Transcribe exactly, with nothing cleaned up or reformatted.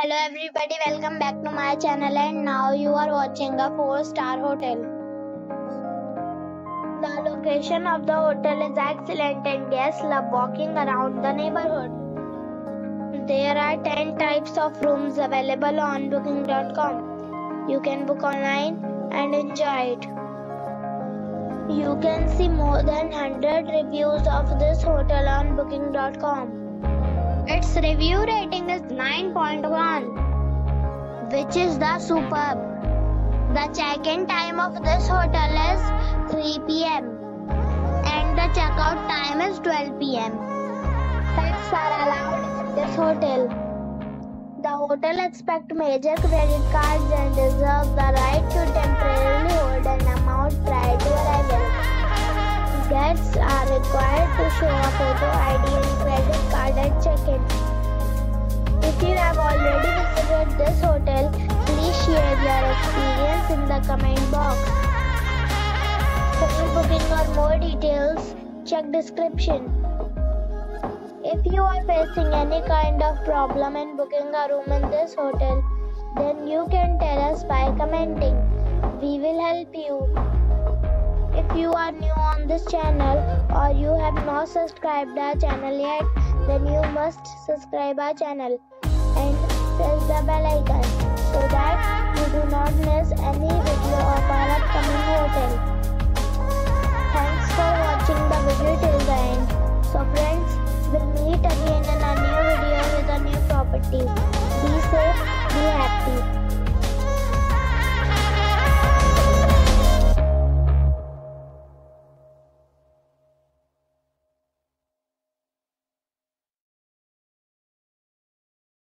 Hello everybody, welcome back to my channel, and now you are watching a four star hotel. The location of the hotel is excellent and guests love walking around the neighborhood. There are ten types of rooms available on booking dot com. You can book online and enjoy it. You can see more than one hundred reviews of this hotel on booking dot com. Its review rating is nine point one, which is the superb. The check-in time of this hotel is three p m and the check-out time is twelve p m Pets are allowed in this hotel. The hotel accepts major credit cards and reserves the right to temporarily hold an amount prior to arrival. Guests are required to show a photo I D and credit card at check-in. If you have already visited this hotel, please share your experience in the comment box. For booking or more details, check description. If you are facing any kind of problem in booking a room in this hotel, then you can tell us by commenting. We will help you. If you are new on this channel or you have not subscribed our channel yet, then you must subscribe our channel and press the bell icon so that you do not miss any video of our upcoming hotel. Thanks for watching the video till the end. So friends, we'll meet again in a new video with a new property. Be safe, be happy.